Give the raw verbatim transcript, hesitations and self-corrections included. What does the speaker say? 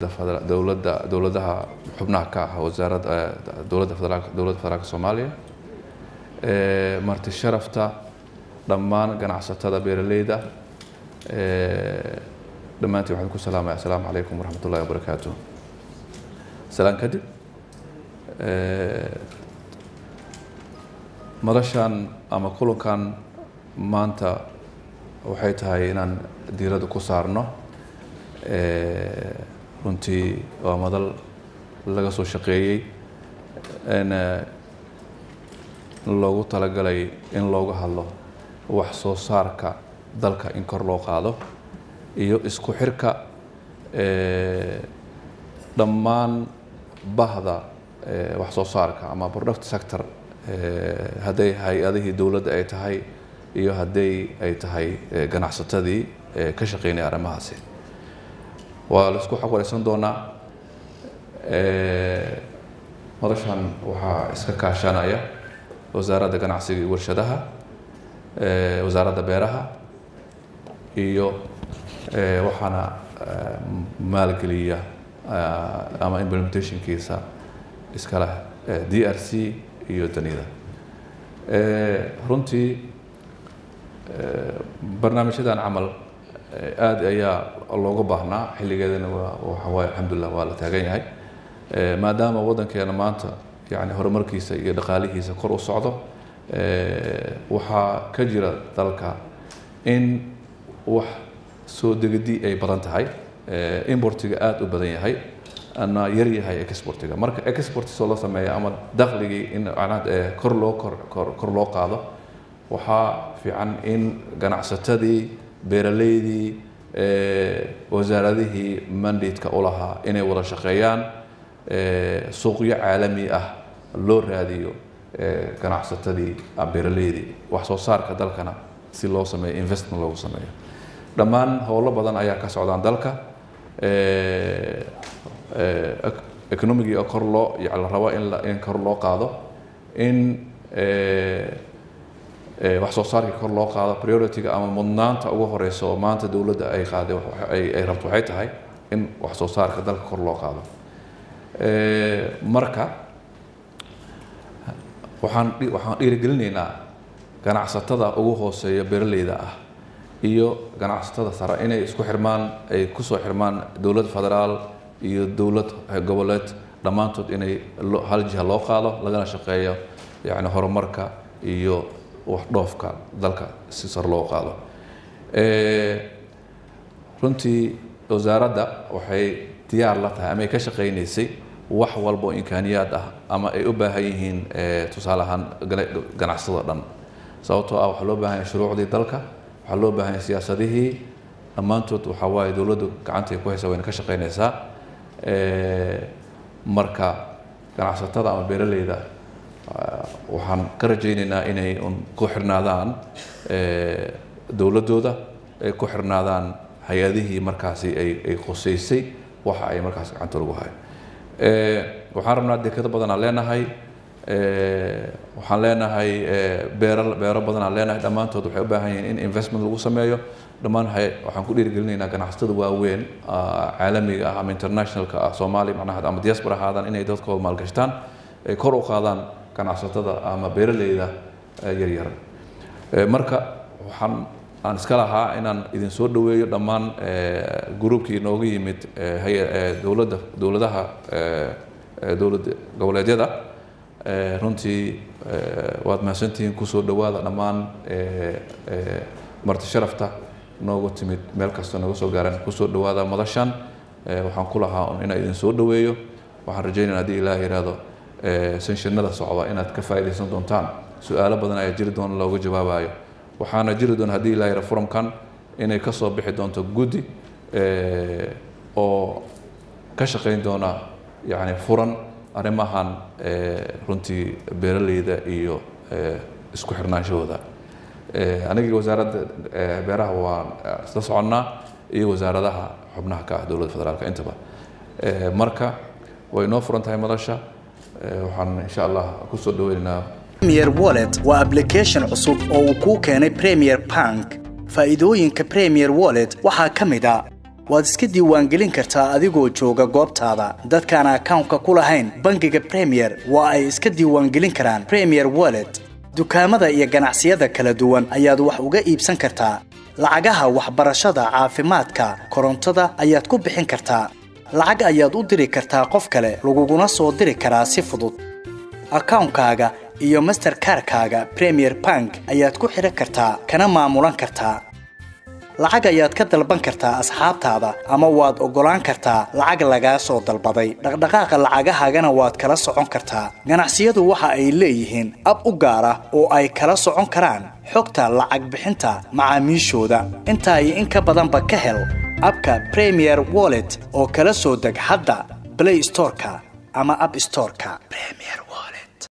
dowladda dowladaha xubnaha ka ah wasaaradda dowladda federaalka dowladda federaalka Soomaaliya ee marti sharafta dhammaan ganacsatada beeraleyda ee dhamaantii waxaan ku salaamayaa assalaamu calaykum waraxmatullaahi wabarakaatuh salaan kadib ee madashan ama kulankan maanta waxay tahay inaan diirada ku saarno ee runtii waa madal laga soo shaqeeyay in loogu talagalay in looga hadlo wax soo saarka dalka in kor loo qaado iyo isku xirka ee dhammaan bahda ee wax soo saarka ama product sector ee haday hay'adihii dawladda ay tahay iyo haday ay tahay ganacsatadii ee ka shaqeynaya arrimahaasi waa la isku xaqoreysan doonaa ee madashan waxaa iska kaashanaya wasaaradda ganacsiga iyo warshadaha ee wasaaradda beeraha iyo ee waxaana maalgeliya ama implementationkiisa iska leh D R C iyo danida ee runtii barnaamijyadan camal aad ayaa looga baahnaa xilligeedana waxa waay alxamdulillah waa la taagan yahay maadaama waddankeena maanta yani horumarkiisa iyo dhaqaalihiisa kor u socdo waxaa ka jira dalka in wax soo degidii ay badan tahay importiga aad u badan yahay ana yar yahay exportiga marka export soo la sameeyo ama dakhligii in aanad kor loo kor loo qaado waxaa fiican in ganacsatadii beeraleydii ee wasaaradihii mandate-ka u lahaa inay wada shaqeeyaan ee suuqyo caalami ah loo raadiyo ee ganacsatadii beeraleydii wax soo saarka dalkana si loo sameeyo investment loo sameeyo dhammaan howlo badan ayaa ka socdaan dalka ee economic kor loo yaala rabo in in kor loo qaado in ee wax soo saarka kor loo qaado priority-ga ama mudnaanta ugu horeyso maanta dawladda ay qaaday ay ay rabto waxay tahay in wax soo saarka dalka kor loo qaado ee marka waxaan waxaan dhiirigelinaynaa ganacsatada ugu hooseeya beeraleyda ah iyo ganacsatada sare inay isku xirmaan ay ku soo xirmaan dawlad federaal iyo dawlad goboleed dhamaantood inay hal jiha loo qaado lagana shaqeeyo yani horumarka iyo wax dhoofka dalka si sar loo qaado ee runtii wasaaradda waxay diyaar la tahay ama ay ka shaqeynaysay wax walba oo imkaaniyaad ah ama ay u baahan yihiin ee tusaale ahaan ganacsatada dhan sababtoo ah waxa loo baahan yahay shuruucdii dalka waxa loo baahan yahay siyaasadihii dhammaantood waxa waaye dawladdu gacanta ku haysa wayna ka shaqeynaysaa ee marka ganacsatada ama beeraleyda waxaan ka rajaynaynaa inay ku xirnaadaan ee dawladooda ay ku xirnaadaan hay'adihii markaasi ay ay qosaysay waxa ay markaas gacanta lagu hayo ee waxaan rabnaa dekado badan aan leenahay ee waxaan leenahay beero beero badan aan leenahay dhammaantood waxay u baahan yihiin in investment lagu sameeyo dhammaan waxaan ku dhiirigelinaynaa ganacsatada waaweyn caalamiga ah ama internationalka ah Soomaali macnaha ama diaspora haadan inay dadkooda maalgashtaan ay kor u qaadaan ganacsatada ama beeraleyda yar yar marka waxaan aan iska lahaa inaan idin soo dhaweeyo dhammaan groupkii nooga yimid dawladda dawladaha dawladda goboleedyada runtii waad mahadsantihiin ku soo dhawaada dhammaan marti sharafta nooga timid meel kasta nooga soo gaaran ku soo dhawaada madashan waxaan ku lahaa inaan idin soo dhaweeyo waxaan rajaynayaa haddii Ilaahay yiraahdo sessionada socda inaad ka faa'iideysan doontaan su'aalo badan ayaa jiri doona looga jawaabayo waxaana jiri doona haddii Ilaahay yiraahdo forumkan inay ka soo bixi doonto guddi ee oo ka shaqeyn doona yani furan arrimahan ee runtii beeraleyda iyo isku xirnaanshooda ee aniga wasaaradda beeraha waa isla soconnaa iyo wasaaradaha xubnaha ka ah dawladda federaalka intaba ee marka way noo furan tahay madasha waxaan insha Allah ku soo dhaweynaynaa Premier Wallet waa application cusub oo uu ku keenay Premier Bank faa'iidooyinka Premier Wallet waxaa ka mid ah waad iska diiwaangelin kartaa adigoo jooga goobtaada dadkaan account-ka ku lahayn bangiga Premier waa ay iska diiwaangelin karaan Premier Wallet dukaamada iyo ganacsiyada kala duwan ayaad wax uga iibsan kartaa lacagaha waxbarashada caafimaadka korontada ayaad ku bixin kartaa lacag ayaad u diri kartaa qof kale laguguna soo diri karaa si fudud account-kaaga iyo Mastercard-kaaga Premier Bank ayaad ku xiran kartaa kana maamulan kartaa lacag ayaad ka dalban kartaa asxaabtaada ama waad ogolaan kartaa lacag laga soo dalbaday dhaqdhaqaaqa lacagahaagana waad kala socon kartaa ganacsiyadu waxa ay leeyihiin ab u gaar ah oo ay kala socon karaan xogta lacag bixinta macaamiishooda inta ay in ka badanba ka hel abka Premier Wallet oo kala soo deg hadda Play Store-ka ama App Store-ka Premier